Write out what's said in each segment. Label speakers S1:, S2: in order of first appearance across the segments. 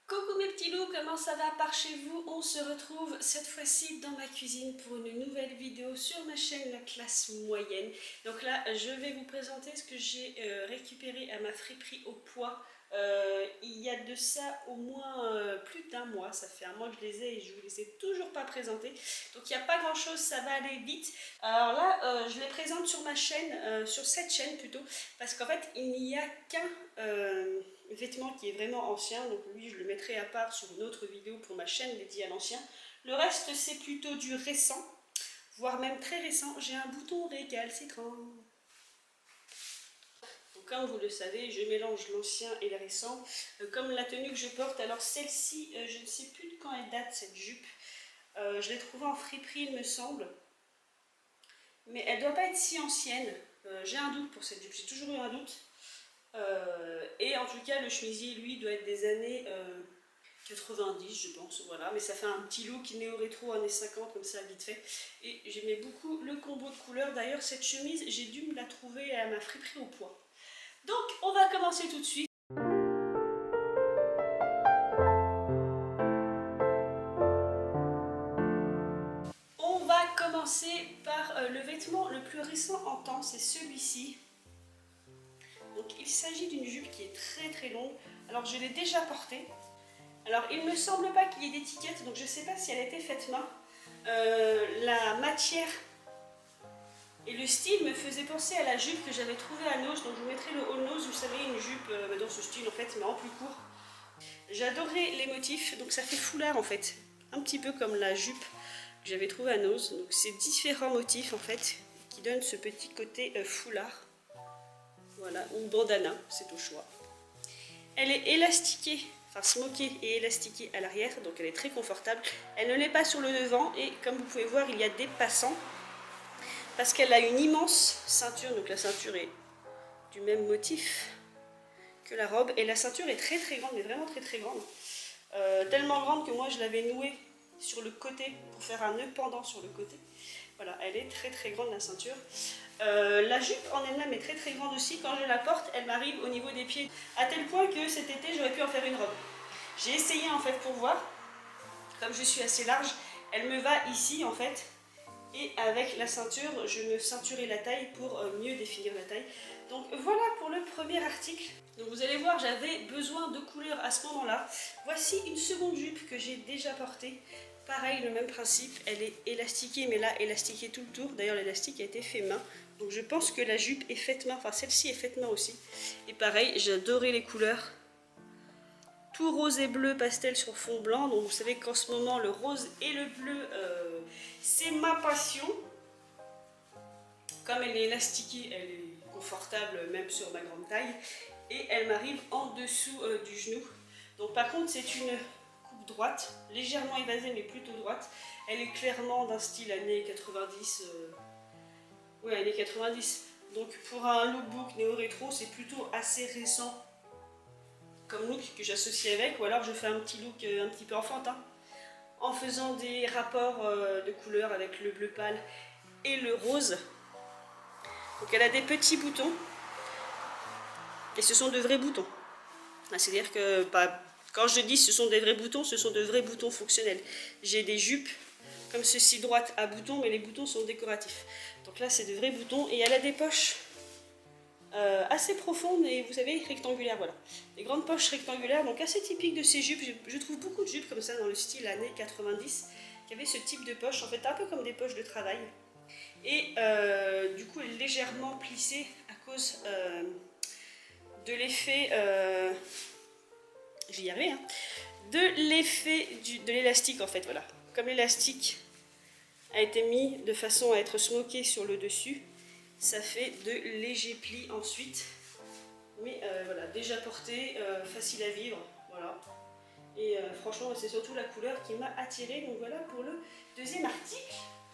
S1: Coucou mes petits loups, comment ça va par chez vous? On se retrouve cette fois-ci dans ma cuisine pour une nouvelle vidéo sur ma chaîne La Classe Moyenne. Donc là, je vais vous présenter ce que j'ai récupéré à ma friperie au pois. Il y a de ça au moins plus d'un mois, ça fait un mois que je les ai et je vous les ai toujours pas présentés. Donc il n'y a pas grand chose, ça va aller vite. Alors là, je les présente sur ma chaîne, sur cette chaîne plutôt, parce qu'en fait il n'y a qu'un vêtement qui est vraiment ancien, donc lui je le mettrai à part sur une autre vidéo pour ma chaîne dédiée à l'ancien. Le reste c'est plutôt du récent, voire même très récent. J'ai un bouton récalcitrant. Comme vous le savez, je mélange l'ancien et le récent. Comme la tenue que je porte, alors celle-ci, je ne sais plus de quand elle date cette jupe. Je l'ai trouvée en friperie, il me semble. Mais elle ne doit pas être si ancienne. J'ai un doute pour cette jupe, j'ai toujours eu un doute. Et en tout cas, le chemisier, lui, doit être des années 90, je pense. Voilà, mais ça fait un petit look néo-rétro années 50, comme ça, vite fait. Et j'aimais beaucoup le combo de couleurs. D'ailleurs, cette chemise, j'ai dû me la trouver à ma friperie au pois. Donc, on va commencer tout de suite. On va commencer par le vêtement le plus récent en temps, c'est celui-ci. Donc, il s'agit d'une jupe qui est très très longue. Alors, je l'ai déjà portée. Alors, il ne me semble pas qu'il y ait d'étiquette, donc je ne sais pas si elle a été faite main. La matière et le style me faisait penser à la jupe que j'avais trouvée à Nose. Donc, je vous mettrai le haul Nose, vous savez, une jupe dans ce style en fait, mais en plus court. J'adorais les motifs, donc ça fait foulard en fait, un petit peu comme la jupe que j'avais trouvée à Nose. Donc c'est différents motifs en fait qui donnent ce petit côté foulard. Voilà, ou bandana, c'est au choix. Elle est élastiquée, enfin smokée et élastiquée à l'arrière, donc elle est très confortable. Elle ne l'est pas sur le devant et comme vous pouvez voir, il y a des passants parce qu'elle a une immense ceinture, donc la ceinture est du même motif que la robe et la ceinture est très très grande, mais vraiment très très grande. Tellement grande que moi je l'avais nouée sur le côté pour faire un nœud pendant sur le côté. Voilà, elle est très très grande la ceinture. La jupe en elle-même est très très grande aussi. Quand je la porte, elle m'arrive au niveau des pieds, à tel point que cet été j'aurais pu en faire une robe. J'ai essayé en fait pour voir, comme je suis assez large, elle me va ici en fait. Et avec la ceinture, je me ceinturais la taille pour mieux définir la taille. Donc voilà pour le premier article. Donc vous allez voir, j'avais besoin de couleurs à ce moment-là. Voici une seconde jupe que j'ai déjà portée. Pareil, le même principe, elle est élastiquée, mais là, élastiquée tout le tour. D'ailleurs, l'élastique a été fait main. Donc je pense que la jupe est faite main, enfin celle-ci est faite main aussi. Et pareil, j'adorais les couleurs. Tout rose et bleu pastel sur fond blanc. Donc vous savez qu'en ce moment, le rose et le bleu, c'est ma passion. Comme elle est élastiquée, elle est confortable même sur ma grande taille. Et elle m'arrive en dessous du genou. Donc par contre c'est une coupe droite, légèrement évasée mais plutôt droite. Elle est clairement d'un style années 90. Oui, années 90. Donc pour un lookbook néo-rétro, c'est plutôt assez récent comme look que j'associe avec. Ou alors je fais un petit look un petit peu enfantin, en faisant des rapports de couleurs avec le bleu pâle et le rose. Donc elle a des petits boutons. Et ce sont de vrais boutons. C'est-à-dire que quand je dis ce sont des vrais boutons, ce sont de vrais boutons fonctionnels. J'ai des jupes comme ceci droite à boutons, mais les boutons sont décoratifs. Donc là c'est de vrais boutons et elle a des poches assez profondes et vous savez rectangulaires, voilà. Des grandes poches rectangulaires, donc assez typiques de ces jupes. Je trouve beaucoup de jupes comme ça dans le style années 90 qui avaient ce type de poche, en fait un peu comme des poches de travail. Et du coup elle est légèrement plissée à cause de l'effet, j'y arrive, hein, de l'effet de l'élastique en fait, voilà. Comme l'élastique a été mis de façon à être smoké sur le dessus, ça fait de légers plis ensuite. Mais voilà, déjà porté, facile à vivre, voilà. Et franchement, c'est surtout la couleur qui m'a attirée. Donc voilà pour le deuxième article.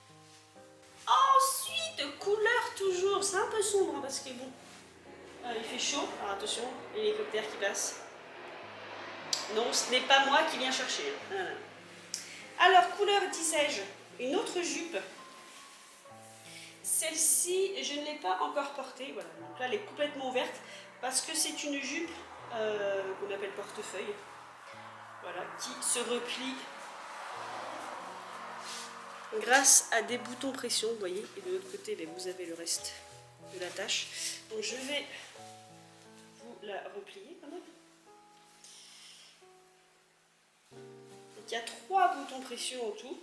S1: Ensuite, couleur toujours, c'est un peu sombre hein, parce que bon, il fait chaud, alors attention, l'hélicoptère qui passe. Non, ce n'est pas moi qui viens chercher. Voilà. Alors, couleur, disais-je, une autre jupe. Celle-ci, je ne l'ai pas encore portée. Voilà. Donc là, elle est complètement ouverte parce que c'est une jupe qu'on appelle portefeuille. voilà, qui se replie grâce à des boutons pression, vous voyez, et de l'autre côté, ben, vous avez le reste de la tâche. Donc je vais vous la replier quand même. Donc, il y a 3 boutons pression en tout.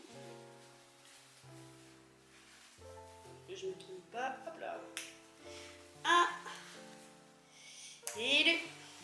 S1: Que je ne me trompe pas, hop là. 1 et 2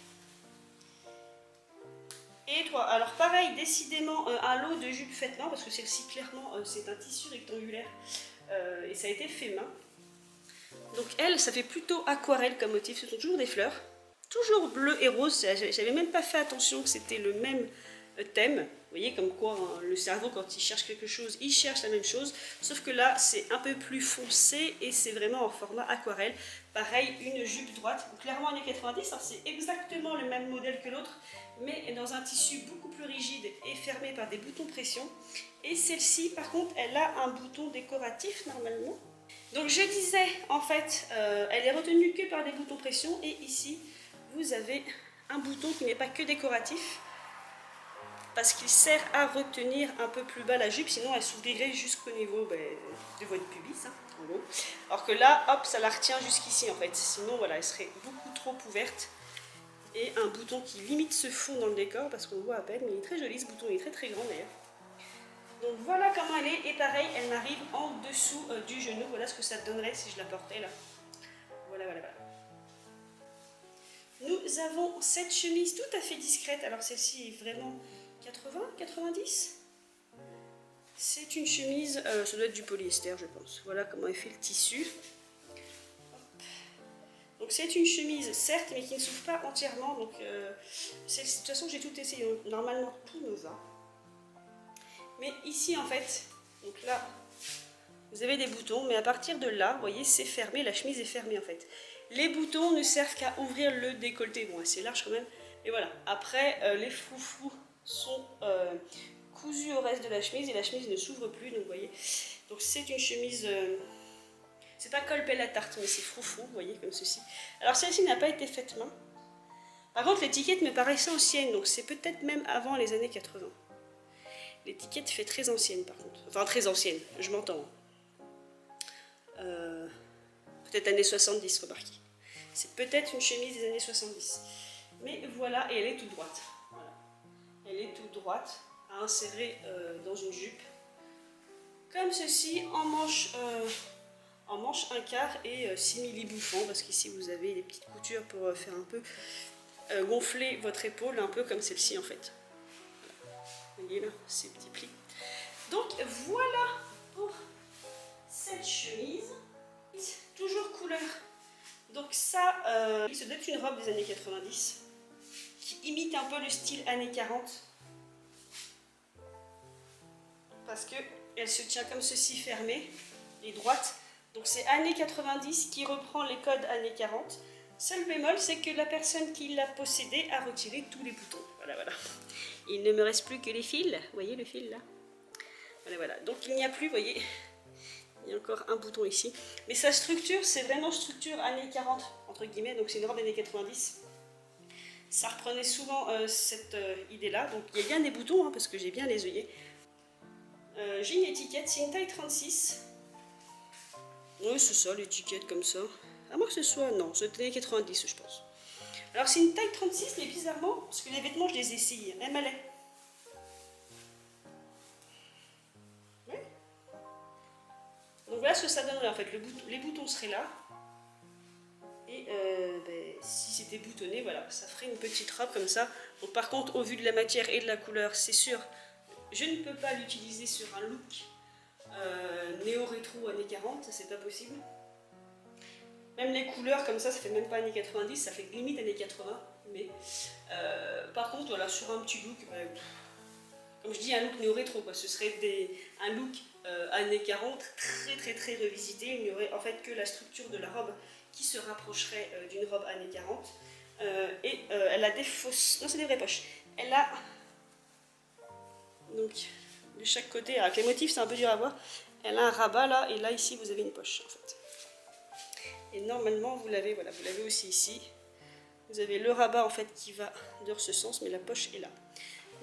S1: et 3. Alors pareil, décidément un lot de jupes faites main, parce que celle-ci clairement c'est un tissu rectangulaire et ça a été fait main. Donc elle, ça fait plutôt aquarelle comme motif, ce sont toujours des fleurs. Toujours bleu et rose, j'avais même pas fait attention que c'était le même thème. Vous voyez comme quoi hein, le cerveau quand il cherche quelque chose, il cherche la même chose. Sauf que là c'est un peu plus foncé et c'est vraiment en format aquarelle. Pareil, une jupe droite, donc clairement années 90, hein, c'est exactement le même modèle que l'autre, mais dans un tissu beaucoup plus rigide et fermé par des boutons pression. Et celle-ci par contre, elle a un bouton décoratif normalement. Donc je disais, en fait, elle est retenue que par des boutons pression et ici, vous avez un bouton qui n'est pas que décoratif parce qu'il sert à retenir un peu plus bas la jupe, sinon elle s'ouvrirait jusqu'au niveau de votre pubis, hein, en gros. Alors que là, hop, ça la retient jusqu'ici en fait, sinon voilà, elle serait beaucoup trop ouverte. Et un bouton qui limite ce fond dans le décor parce qu'on le voit à peine, mais il est très joli ce bouton, il est très très grand d'ailleurs. Donc voilà comment elle est, et pareil, elle m'arrive en dessous du genou, voilà ce que ça donnerait si je la portais là. Voilà, voilà, voilà. Nous avons cette chemise tout à fait discrète, alors celle-ci est vraiment 80, 90. C'est une chemise, ça doit être du polyester je pense. Voilà comment est fait le tissu. Donc c'est une chemise certes, mais qui ne s'ouvre pas entièrement, donc de toute façon j'ai tout essayé, normalement tout me va. Mais ici en fait, donc là, vous avez des boutons, mais à partir de là, vous voyez, c'est fermé, la chemise est fermée en fait. Les boutons ne servent qu'à ouvrir le décolleté, bon assez large quand même, et voilà. Après, les froufrous sont cousus au reste de la chemise et la chemise ne s'ouvre plus, donc vous voyez. Donc c'est une chemise, c'est pas colpé la tarte, mais c'est froufrou, vous voyez, comme ceci. Alors celle-ci n'a pas été faite main. Par contre, l'étiquette me paraissait ancienne, donc c'est peut-être même avant les années 80. L'étiquette fait très ancienne par contre. Enfin très ancienne, je m'entends. Peut-être années 70, remarquez. C'est peut-être une chemise des années 70. Mais voilà, et elle est toute droite. Voilà. Elle est toute droite, à insérer dans une jupe. Comme ceci, en manche 1/4 et simili-bouffant, parce qu'ici vous avez des petites coutures pour faire un peu gonfler votre épaule, un peu comme celle-ci en fait. Vous voyez là, ces petits plis. Donc voilà pour cette chemise. Toujours couleur. Donc ça, ça doit être une robe des années 90 qui imite un peu le style années 40. Parce qu'elle se tient comme ceci fermée et droite. Donc c'est années 90 qui reprend les codes années 40. Seul bémol, c'est que la personne qui l'a possédée a retiré tous les boutons. Voilà, voilà. Il ne me reste plus que les fils. Vous voyez le fil là? Voilà, voilà. Donc il n'y a plus, vous voyez, il y a encore un bouton ici. Mais sa structure, c'est vraiment structure années 40, entre guillemets. Donc c'est une robe des années 90. Ça reprenait souvent cette idée-là. Donc il y a bien des boutons, hein, parce que j'ai bien les œillets. J'ai une étiquette, c'est une taille 36. Oui, c'est ça, l'étiquette comme ça. À moins que ce soit, non, c'est années 90, je pense. Alors c'est une taille 36, mais bizarrement, parce que les vêtements, je les ai essayés, elles m'allaient. Oui. Donc voilà ce que ça donnerait en fait, les boutons seraient là. Et si c'était boutonné, voilà, ça ferait une petite robe comme ça. Donc par contre, au vu de la matière et de la couleur, c'est sûr, je ne peux pas l'utiliser sur un look néo-rétro années 40, c'est pas possible. Même les couleurs comme ça fait même pas années 90, ça fait limite années 80. Mais par contre, voilà, sur un petit look, comme je dis, un look néo-rétro, ce serait un look années 40 très revisité. Il n'y aurait en fait que la structure de la robe qui se rapprocherait d'une robe années 40. Elle a des fausses... Non, c'est des vraies poches. Elle a... Donc, de chaque côté, avec les motifs, c'est un peu dur à voir. Elle a un rabat là, et là, ici, vous avez une poche, en fait. Et normalement, vous l'avez, voilà, vous l'avez aussi ici. Vous avez le rabat, en fait, qui va dans ce sens, mais la poche est là.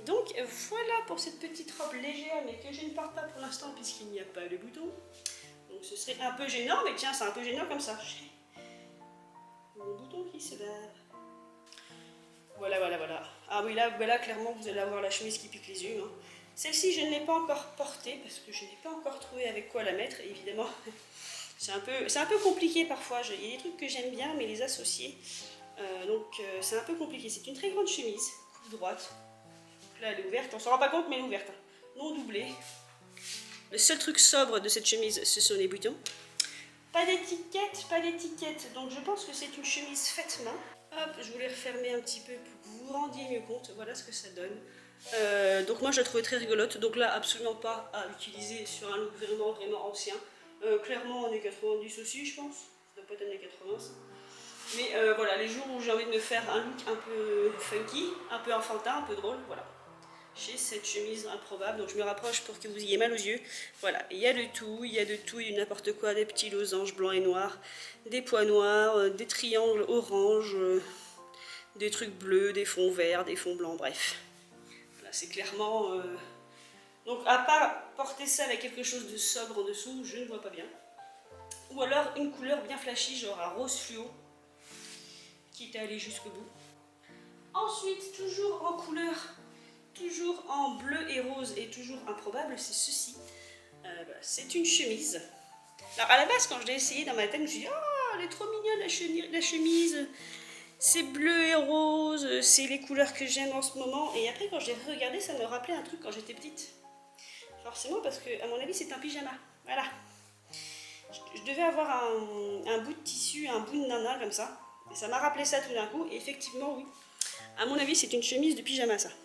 S1: Donc voilà pour cette petite robe légère, mais que je ne porte pas pour l'instant puisqu'il n'y a pas de bouton. Donc ce serait un peu gênant, mais tiens, c'est un peu gênant comme ça. Mon bouton qui se barre. Voilà, voilà, voilà. Ah oui, là clairement, vous allez avoir la chemise qui pique les yeux. Hein. Celle-ci, je ne l'ai pas encore portée parce que je n'ai pas encore trouvé avec quoi la mettre. Et évidemment, c'est un peu compliqué parfois. Il y a des trucs que j'aime bien, mais les associer. C'est un peu compliqué. C'est une très grande chemise, coupe droite. Là, elle est ouverte. On ne s'en rend pas compte, mais elle est ouverte. Hein. Non doublée. Le seul truc sobre de cette chemise, ce sont les boutons. Pas d'étiquette, pas d'étiquette. Donc je pense que c'est une chemise faite main. Hop, je voulais refermer un petit peu pour que vous vous rendiez mieux compte. Voilà ce que ça donne. Donc moi je la trouvais très rigolote. Donc là, absolument pas à utiliser sur un look vraiment, vraiment ancien. Clairement années 90 aussi, je pense. Ça doit pas être années 80 ça. Mais voilà, les jours où j'ai envie de me faire un look un peu funky, un peu enfantin, un peu drôle, voilà. J'ai cette chemise improbable, donc je me rapproche pour que vous ayez mal aux yeux. Voilà, il y a de tout, il y a de tout, il y a n'importe quoi, des petits losanges blancs et noirs, des pois noirs, des triangles orange, des trucs bleus, des fonds verts, des fonds blancs, bref. Voilà, c'est clairement... Donc à part porter ça avec quelque chose de sobre en dessous, je ne vois pas bien. Ou alors une couleur bien flashy, genre un rose fluo, quitte à aller jusqu'au bout. Ensuite, toujours en couleur... Toujours en bleu et rose et toujours improbable, c'est ceci. Voilà, c'est une chemise. Alors à la base, quand je l'ai essayé dans ma tête, je me suis dit, oh, elle est trop mignonne la chemise. C'est bleu et rose, c'est les couleurs que j'aime en ce moment. Et après, quand je l'ai regardé, ça me rappelait un truc quand j'étais petite. Forcément, parce que à mon avis, c'est un pyjama. Voilà. Je devais avoir un bout de tissu, un bout de nana comme ça. Et ça m'a rappelé ça tout d'un coup. Et effectivement, oui. À mon avis, c'est une chemise de pyjama, ça.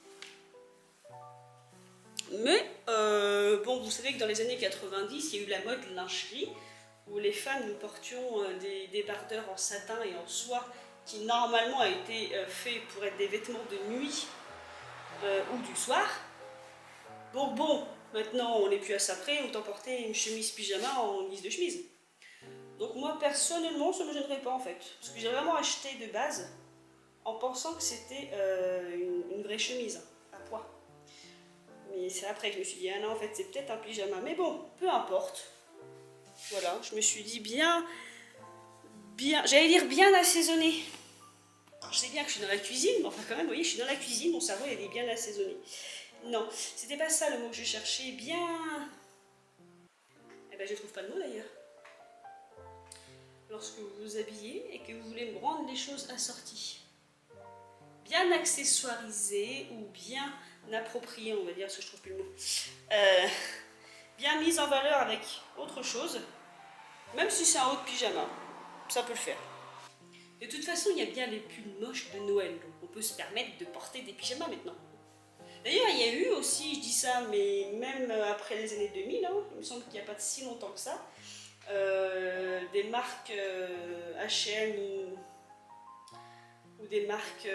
S1: Mais, bon, vous savez que dans les années 90, il y a eu la mode lingerie, où les femmes, nous portions des débardeurs en satin et en soie, qui normalement a été fait pour être des vêtements de nuit ou du soir. Donc bon, maintenant on n'est plus à ça près, autant porter une chemise pyjama en guise de chemise. Donc moi, personnellement, ça ne me gênerait pas en fait, parce que j'ai vraiment acheté de base, en pensant que c'était une vraie chemise, à poids. Mais c'est après que je me suis dit, ah non, en fait, c'est peut-être un pyjama. Mais bon, peu importe. Voilà, je me suis dit bien, j'allais dire bien assaisonné. Alors, je sais bien que je suis dans la cuisine, mais enfin quand même, vous voyez, je suis dans la cuisine, mon cerveau, il est bien assaisonné. Non, c'était pas ça le mot que je cherchais. Bien... Eh ben, je trouve pas le mot d'ailleurs. Lorsque vous vous habillez et que vous voulez me rendre les choses assorties. Bien accessoirisé ou bien approprié, on va dire, parce que je trouve plus le mot. Bien mise en valeur avec autre chose, même si c'est un haut de pyjama, ça peut le faire. De toute façon, il y a bien les pulls moches de Noël, donc on peut se permettre de porter des pyjamas maintenant. D'ailleurs, il y a eu aussi, je dis ça, mais même après les années 2000, hein, il me semble qu'il n'y a pas si longtemps que ça, des marques H&M ou des marques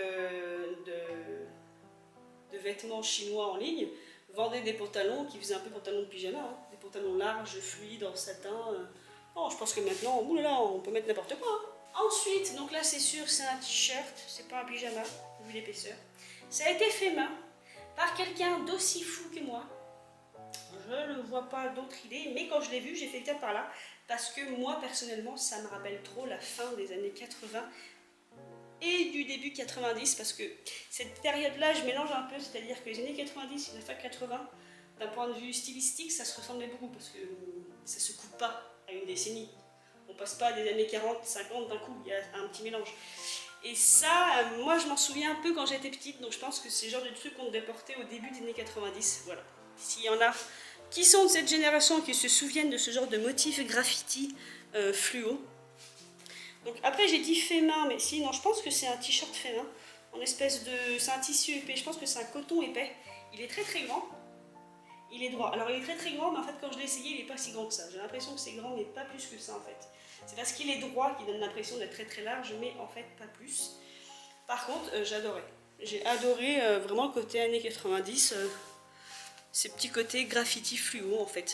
S1: de vêtements chinois en ligne vendaient des pantalons qui faisaient un peu pantalon de pyjama, hein, des pantalons larges, fluides, en satin. Oh, je pense que maintenant, oulala, on peut mettre n'importe quoi. Hein. Ensuite, donc là c'est sûr, c'est un t-shirt, c'est pas un pyjama, vu l'épaisseur. Ça a été fait main par quelqu'un d'aussi fou que moi. Je ne vois pas d'autre idée, mais quand je l'ai vu, j'ai fait le cap par là, parce que moi personnellement, ça me rappelle trop la fin des années 80 et du début 90, parce que cette période-là, je mélange un peu, c'est-à-dire que les années 90 et la fin 80, d'un point de vue stylistique, ça se ressemblait beaucoup, parce que ça se coupe pas à une décennie. On passe pas des années 40, 50 d'un coup, il y a un petit mélange. Et ça, moi je m'en souviens un peu quand j'étais petite, donc je pense que c'est le genre de truc qu'on devait porter au début des années 90, voilà. S'il y en a qui sont de cette génération, qui se souviennent de ce genre de motif graffiti fluo. Donc après j'ai dit fait main, mais si, non, je pense que c'est un t-shirt fait main, en espèce de... c'est un tissu épais, je pense que c'est un coton épais. Il est très très grand, il est droit. Alors il est très très grand, mais en fait quand je l'ai essayé, il n'est pas si grand que ça. J'ai l'impression que c'est grand, mais pas plus que ça en fait. C'est parce qu'il est droit qu'il donne l'impression d'être très très large, mais en fait pas plus. Par contre, j'adorais. J'ai adoré vraiment le côté années 90, ces petits côtés graffiti fluo en fait.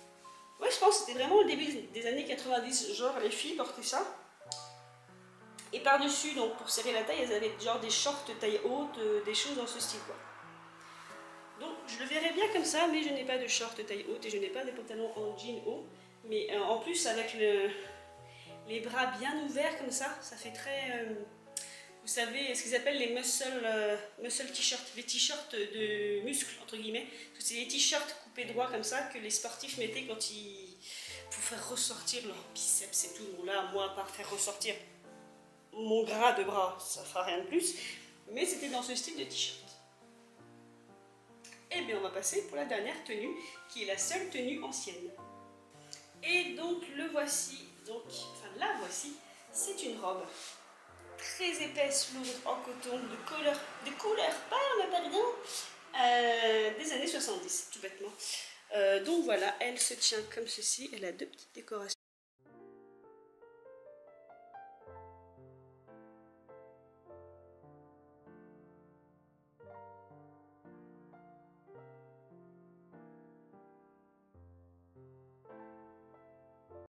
S1: Ouais, je pense que c'était vraiment le début des années 90, genre les filles portaient ça. Et par-dessus, donc pour serrer la taille, elles avaient genre des shorts taille haute, des choses dans ce style quoi. Donc je le verrais bien comme ça, mais je n'ai pas de short taille haute et je n'ai pas de pantalon en jean haut. Mais en plus avec les bras bien ouverts comme ça fait très... vous savez ce qu'ils appellent les muscle t-shirts, les t-shirts de muscles entre guillemets. C'est les t-shirts coupés droit comme ça que les sportifs mettaient quand ils... pour faire ressortir leurs biceps et tout. Bon là, moi, à part faire ressortir mon gras de bras, ça fera rien de plus. Mais c'était dans ce style de t-shirt. Et bien on va passer pour la dernière tenue, qui est la seule tenue ancienne. Et donc le voici, la voici, c'est une robe très épaisse, lourde, en coton, de couleur parle, pardon, des années 70, tout bêtement. Donc voilà, elle se tient comme ceci, elle a deux petites décorations.